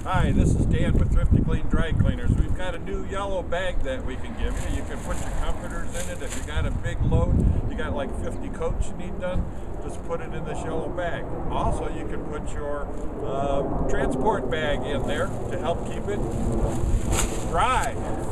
Hi, this is Dan with Thrifty Kleen Dry Cleaners. We've got a new yellow bag that we can give you. You can put your comforters in it. If you got a big load, you got like 50 coats you need done, just put it in this yellow bag. Also, you can put your transport bag in there to help keep it dry.